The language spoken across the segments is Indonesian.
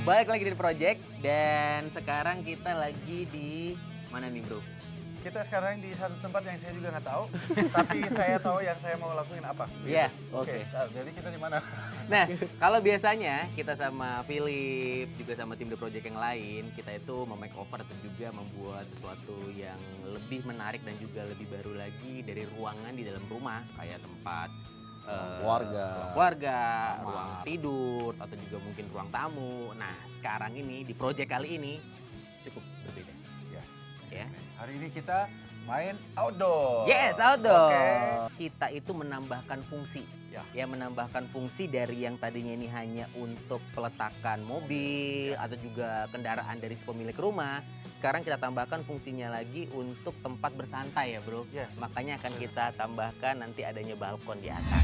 Balik lagi di Project dan sekarang kita lagi di mana nih bro? Kita sekarang di satu tempat yang saya juga nggak tahu, tapi saya tahu yang saya mau lakuin apa. Iya, Oke. Jadi kita di mana? Nah, kalau biasanya kita sama Philip juga sama tim The Project yang lain, kita itu memakeover atau juga membuat sesuatu yang lebih menarik dan juga lebih baru lagi dari ruangan di dalam rumah, kayak tempat keluarga, ruang tidur, atau juga mungkin ruang tamu. Nah, sekarang ini di project kali ini cukup berbeda. Yes. Ya. Hari ini kita main outdoor. Yes, outdoor. Okay. Kita itu menambahkan fungsi. Ya. Menambahkan fungsi dari yang tadinya ini hanya untuk peletakan mobil atau juga kendaraan dari si pemilik rumah. Sekarang kita tambahkan fungsinya lagi untuk tempat bersantai ya bro. Yes. Makanya akan kita tambahkan nanti adanya balkon di atas.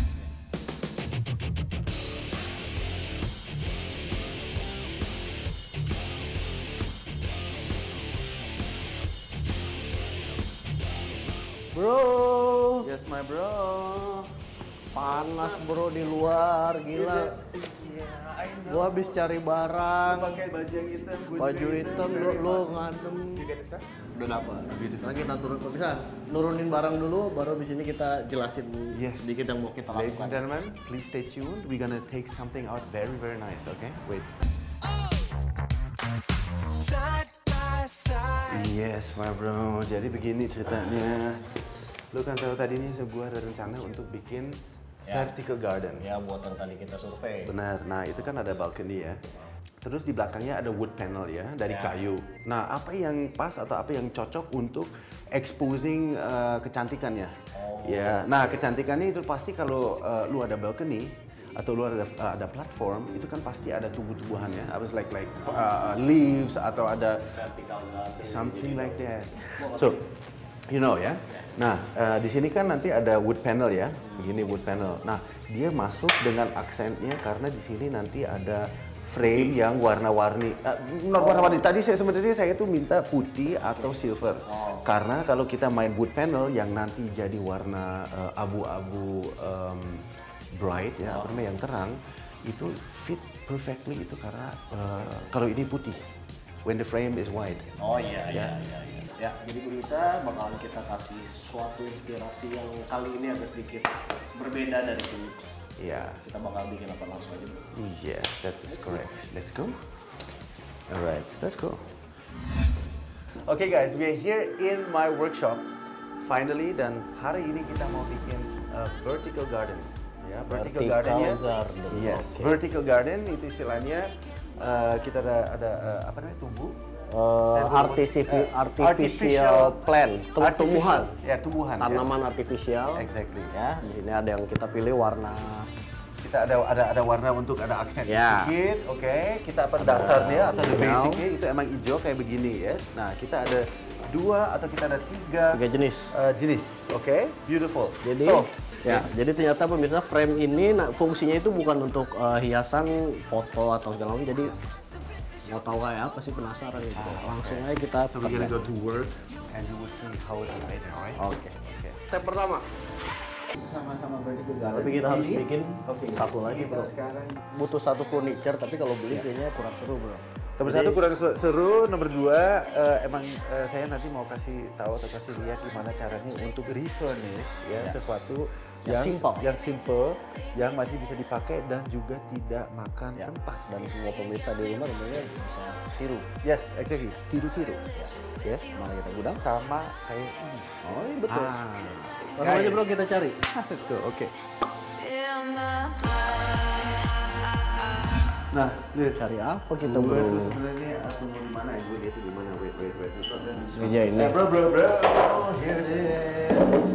Bro, Yes, my bro. panas bro di luar, gila. Yeah, I know. Gua habis cari barang, Pakai baju yang hitam. baju hitam, lu ngadem. Udah dapat. Sekarang kita turun, bisa nurunin barang dulu, baru di sini kita jelasin Yes. sedikit yang mau kita Ladies and lakukan. gentlemen, please stay tuned. We're gonna take something out very, very nice. Okay, wait. Yes, my bro. Jadi begini ceritanya. Lu kan tahu tadi nih sebuah ada rencana untuk bikin vertical garden. Ya, buat yang tadi kita survei. Benar. Nah, itu kan ada balcony ya. Terus di belakangnya ada wood panel ya, dari kayu. Nah, apa yang pas atau apa yang cocok untuk exposing kecantikannya? Ya. Nah, kecantikannya itu pasti kalau lu ada balcony atau lu ada platform, itu kan pasti ada tumbuh-tumbuhannya. Habis like leaves atau ada Vertical garden. something like that. So, you know ya. Nah, di sini kan nanti ada wood panel ya, begini wood panel. Nah, dia masuk dengan aksennya karena di sini nanti ada frame yang warna-warni. Warna-warni. Tadi saya tuh minta putih atau silver. Karena kalau kita main wood panel yang nanti jadi warna abu-abu bright ya, apa namanya yang terang, itu fit perfectly itu karena kalau ini putih. When the frame is white. Oh iya. Ya, jadi bisa bakalan kita kasih suatu inspirasi yang kali ini agak sedikit berbeda dari Philips. Iya. Kita bakal bikin apa langsung aja bro. Yes, that is correct. Let's go. Alright, let's go. Okay guys, we are here in my workshop. Finally, dan hari ini kita mau bikin vertical garden. Ya, vertical gardennya. Yes, Okay. vertical garden itu istilahnya kita ada apa namanya tumbuh. Artificial plant, tumbuhan. Ya, tumbuhan. Tanaman artifisial. Exactly. Ya, di sini ada yang kita pilih warna. Kita ada warna untuk ada aksen Ya. sedikit, oke. Kita apa dasarnya atau the basicnya itu emang hijau kayak begini, yes. Nah, kita ada dua atau kita ada tiga jenis. jenis, oke. Beautiful. Jadi, So, jadi ternyata pemirsa frame ini fungsinya itu bukan untuk hiasan foto atau segala macam. Jadi mau tahu kayak apa sih, penasaran gitu. Langsung aja kita so we're gonna go to work and you will see how it is later, alright? Oke. Step pertama. Sama-sama vertical garden. Tapi kita harus bikin satu lagi Kita bro. sekarang Butuh satu furniture, tapi kalau beli kayaknya kurang seru bro. nomor satu kurang seru, nomor dua emang saya nanti mau kasih tahu atau kasih lihat gimana caranya untuk refurnish ya sesuatu yang simple, yang masih bisa dipakai dan juga tidak makan tempat. Dan semua pemirsa di rumah tentunya bisa tiru. Yes, exactly. Tiru-tiru. Yes. Mana kita gudang? Sama kayak ini. Oh iya betul. Langsung Guys. aja bro kita cari. Let's go. Oke. Nah, lihat. Cari apa kita Gue bro? tuh sebenarnya tunggu di mana ya? Gue lihat di mana? Wait. Itu ada di Meja ini. Bro. Here it is.